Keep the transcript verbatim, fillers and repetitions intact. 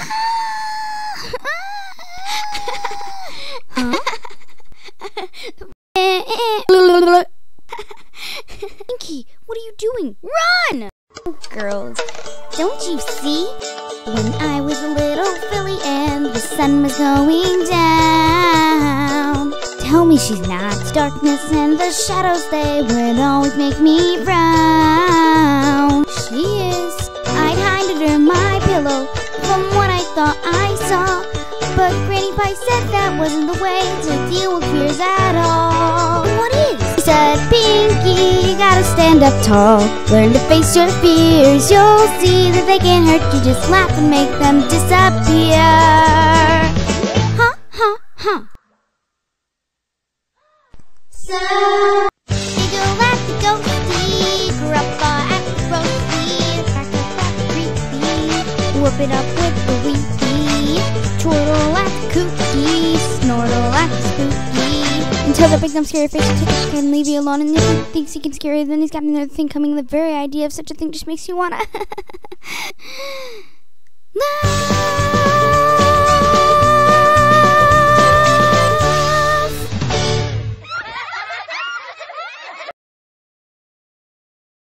Pinky, what are you doing? Run! Oh, girls, don't you see? When I was a little filly and the sun was going down, tell me she's not. Darkness and the shadows, they would always make me frown. She is. I'd hide under my pillow from what I thought I saw, but Granny Pie said that wasn't the way to deal with fears at all. What is? She said, Pinky, you gotta stand up tall. Learn to face your fears. You'll see that they can't hurt you. Just laugh and make them disappear. Huh, huh, huh. So, giggle at the ghosty, grandpa at the roasty, crack up at the creepy, whoop it up with the weepy, chortle at the kooky, snortle at the spooky, until the big dumb scary face can leave you alone, and if he thinks he can scare you, then he's got another thing coming. The very idea of such a thing just makes you wanna.